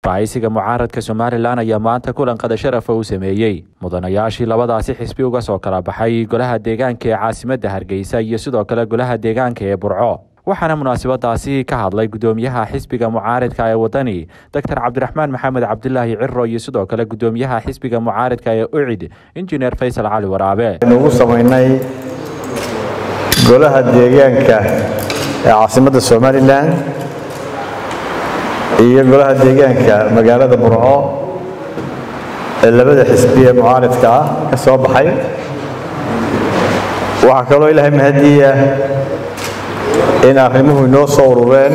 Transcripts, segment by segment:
isbahaysiga mucaaradka Somaliland ayaa maanta kulan qada sharaf u sameeyay mudanayaashii labadaasi xisbi uga soo kala baxay golaha deegaanka ee caasimadda Hargeysa iyo sidoo kale golaha deegaanka ee Burco waxaana munaasabadaasi ka hadlay gudoomiyaha xisbiga mucaaradka ee wadani Dr. Cabdiraxmaan Maxamed Cabdullaahi Cirro iyo sidoo kale gudoomiyaha xisbiga mucaaradka ee UCID Engineer Faysal Cali Waraabe nagu sameynay golaha deegaanka ee caasimadda Somaliland iyo golaha deegaanka magaalada Burco ee labada xisbi ee mucaaradka ka soo baxay waxa kale oo Ilaahay mahadiya in arrimuhu inoo soo urureen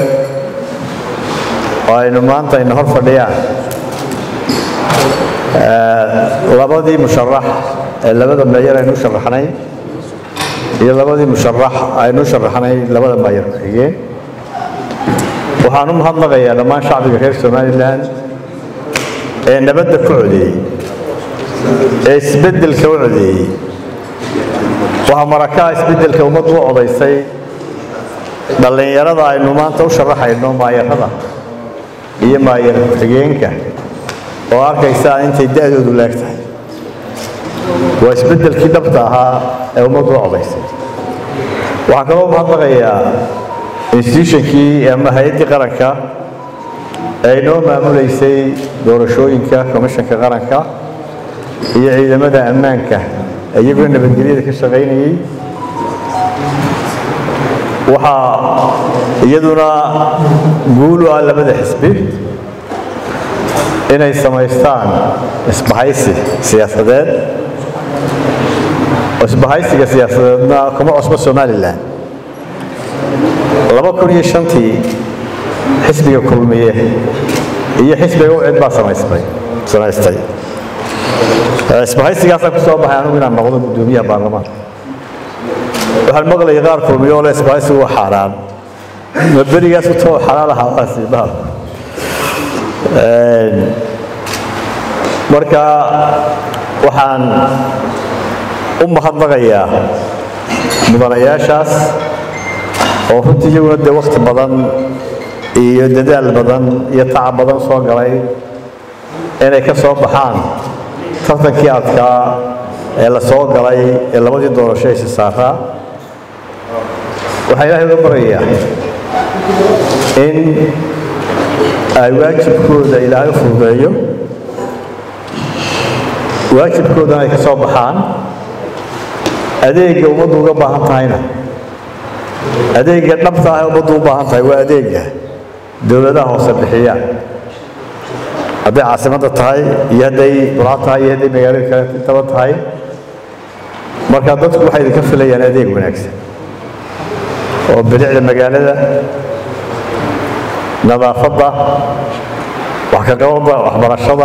oo aynu maanta in hor fadhiyaan labadii musharax ee labada mayor aynu sharaxnay iyo labadii musharax aynu sharaxnay labada mayor xigeen waxaan u mahadnaqayaa dhammaan shacbiga reer Somaliland ee nabadda ku codeeyay ee isbeddelka u codeeyay waxa markaa isbeddelka ummaddu u codeysay dhalinyarada aynu maanta u sharaxayno maayarada iyo maayar xigeenka oo arkaysa intay da'doodu laagtahay waa isbeddelkii dhabta ahaa ee ummaddu u codeysay waxaan kaloo mahadnaqayaa institutionkii ama hay'addii qaranka ee inoo maamuleysay doorashooyinka komishanka qaranka iyo ciidamada ammaanka iyagoo nabadgelyada ka shaqaynayay waxaa iyaduna guul u ah labada xisbi inay samaystaan isbahaysi siyaasadeed isbahaysiga siyaasadeedna kuma cusbo Somaliland 2005 xisbiga kulmiye iyo xisbiga UCID baa samaystay isbahaysigaas ku soo baxay anigu inaan noqdo gudoomiyaha baarlamaanka waxaan maqlay qaar kulmiye oo isbahaysigu waa xaraan ma berigaas u too xalaalaha asiibaha marka waxaan u mahadnaqayaa mudanayaashaas oo runtii iyaguna dee waqti badan iyo dadaal badan iyo tacab badan soo galay inay ka soo baxaan tartankii adkaa ee la soo galay ee labadii doorasho ee saaraa waxaa Ilaahay uga baryayaa in ay waajibkooda Ilaahay u fududeeyo waajibkooda ay ka soo baxaan adeegga ummaddu uga baahan tahayna adeegga dhabta ah ummaddu u baahan tahay waa adeegga dawladaha hoose bixiyaan hadday caasimadda tahay iyo hadday Burco tahay iyo hadday magaalada kale intaba tahay marka dadku waxay idinka filayaan adeeg wanaagsan oo bilicda magaalada nadaafadda wax ka qabadda waxbarashada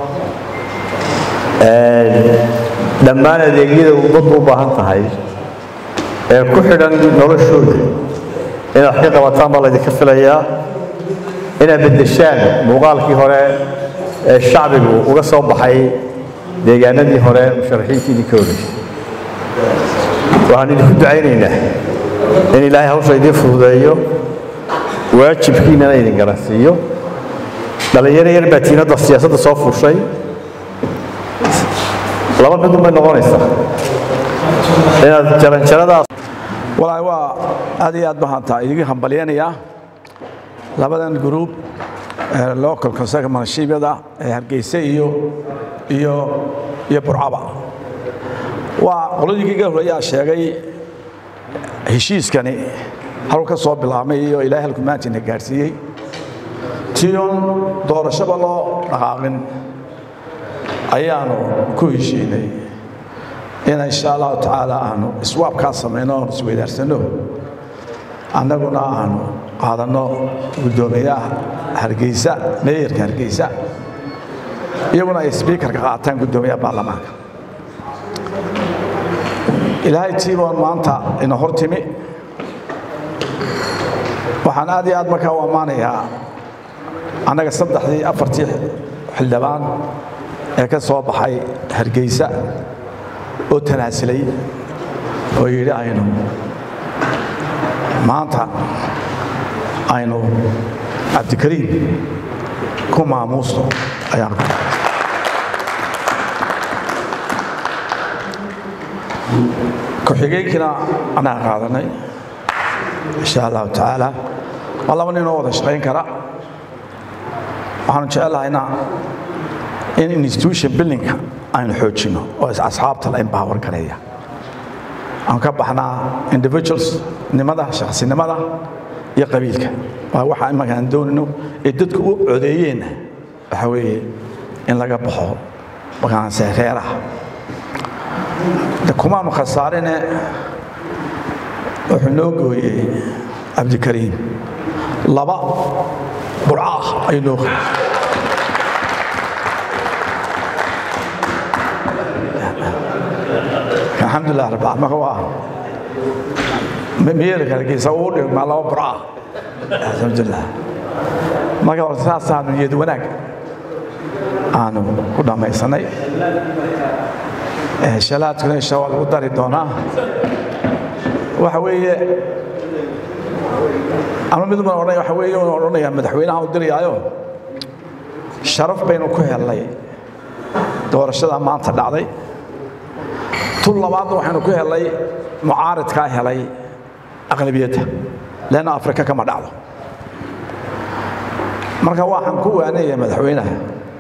dhammaan adeegyada ummaddu u baahan tahay ee ku xidhan noloshooda in wax ka qabataan baa laydinka filayaa inaad beddeshaan muuqaalkii hore ee shacbigu uga soo baxay deegaanadii hore musharaxiintii ka horeysay waxaan idinku ducaynaynaa in Ilaahay hawsha idin fududeeyo waajibkiinana idin garansiiyo dhalinyaro yar baa tiinada siyaasadda soo fuushay laba mid ma noqonaysa inaad jaranjaradaas walaa waa aad iyo aad bahanta idiga hambalyeynaya labadan group local conservative ee Hargeysa iyo Burco waa qoladii ka horeeyaa sheegay heshiiskani halka soo bilaabmay iyo Ilaahay halku maanta gaarsiiyay tion doorashada loo dhaqaaqin ayaanu ku heshiinay in insha Allah ta'ala aanu iswaab ka sameeyno isweydaarsano annaguna aanu qaadano gudoomiyaha Hargeysa mayorka Hargeysa iyaguna ay speaker-ka qaataan gudoomiyaha baarlamaanka Ilaahay tiiboon maanta in hortimi waxaan aad iyo aad markaa u amaanayaa annaga 3-4 xildhibaan ee ka soo baxay Hargeysa oo tanaasulay oo yiri aynu maanta aynu Cabdikariim ku maamuusto ayaan ku-xigeenkina anaa qaadanay insha allahu tacaala waa laba nin oo wada shaqayn kara waxaanu jecelahaynaa in institution buildingka aynu xoojino oo asxaabta la empower gareeya aan ka baxnaa individuals nimada shakhsinimada iyo qabiilka waa waxa imankaan doonayno ee dadku u codeeyeen waxa weeye in laga baxo markaan reeraha kumaanu khasaarine wuxuu noo gooyey cabdikariim laba burca ah ayuu noo gooyey alxamdulilah rabbil caalamiin marka waa meelka hargeysa uu dhigmaa laba burca ah alxamdulilah marka hore saasaanu niyad wanaag aanu ku dhammaysanay shalaadkuna insha Allah lagu dari doonaa waxa weeye ama mid baan oranay waxa weeye oo oranaya madaxweynaha uu diriyaayo sharaf baynu ku helnay doorashada maanta dhacday tul labaad waxaanu ku helnay mucaaradka helay aqlabiyada lana Afrika kama dhacdo marka waxaan ku waanayay madaxweynaha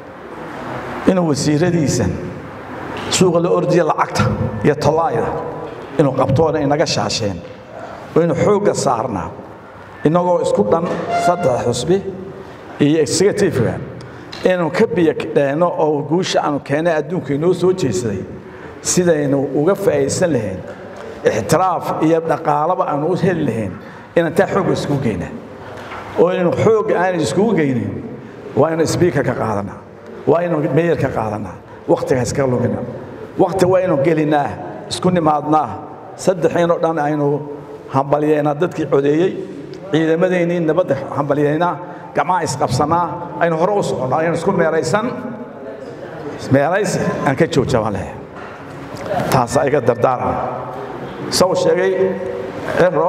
inuu wasiiradiisa suuqa la ordiya lacagta iyo talaayada inuu qabtoona inaga shaasheen oo inuu xooga saarnaa inagoo isku dhan saddex xusbi iyo executive inuu ka biyakdeeno oo guusha aanu keenay adduunka inoo soo jeesaday sidaynu uga faa'iideysan lahayn ixtiraaf iyo dhaqaalaba aanu u heli lahayn inaan taa xoog isku geynaa oo inuu xoog aan isku geynin waa inuu speaker ka qaadanaa waa inuu mayor ka qaadanaa waqtigaas ka lumina waqti waa inuu gelinaa isku nimaadnaa saddexeenoo dhan aynu hambalyeynaa dadkii codeeyey ciidamadeennii nabadda hambalyeynaa gacmaha isqabsanaa aynu hore u soconnaa aynu isku meeraysi aan ka joojabaan lahay taas ayga dardaaran saw sheegay ero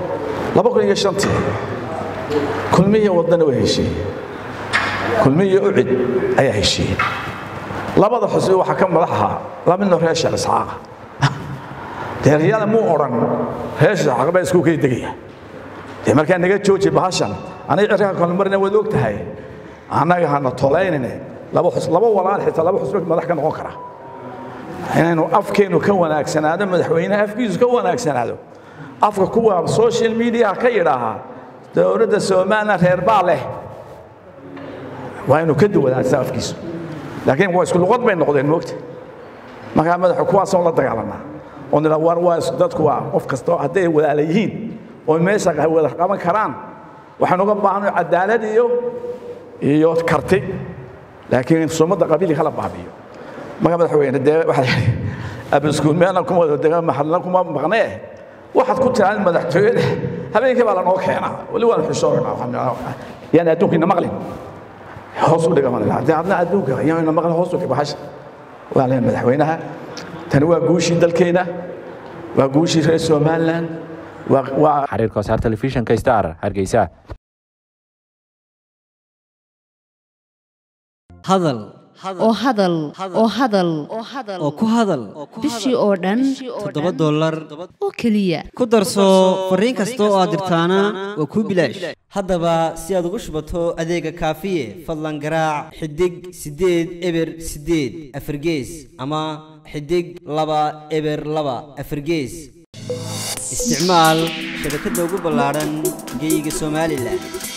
2005 kulmiye wadana way heshiiyey kulmiye u cid ayaa heshiiyey labada xusbi waxa ka madaxa laba nin reesha isxaaqa deeriyada muu oran reesha xaqba isku kay degaya marka naga jooji bahashan anay cirka kale marna wad ogtahay anaga hana toleynine laba walaal xitaa laba xusbi madax ka noqon kara inaynu afkeenu ka wanaagsanaado madaxweynaha afkiisu ka wanaagsanaado afka kuwa social media ka yiraaha dawladda Soomaaliya reer baa leh waa inuu ka duwanaadaa afkiisu laakiin waa isku luqad bay noqdeen moogta marka madaxu kuwaas oo la dagaalanaa oo nila war waa dadku waa qof kasta haday walaalayihiin oo meesha wada qaban karaan waxaan uga baahanahay cadaalad iyo karti laakiin Soomaalida qabiil kala baabiyo marka madaxweyne waxa abisku meena kuma wada maxalna kuma maqnee waxaad ku tiraan madaxtooyada habeenkii baa la noo keenaa wali waan xishoornaa yani adduunka maqlin hoos u dhiga malaha hadda adduunka yani maqlin hoos u kibahash waa leen madaxweynaha tan waa guushii dalkeena waa guushii reer Soomaaliland waa xariirka saar telefishinka Star Hargeysa hadal oo ku hadal bishii oo dhan $7 oo kaliya ku darso fariin kasta oo aad dirtaana waa ku bilaash haddaba si aad ugu shubato adeega kaafiye fadlan garaac xidig 8 eber 8 afargees ama xidig 2 eber 2 afargees isticmaal shabakadda ugu ballaaran geyga Soomaaliland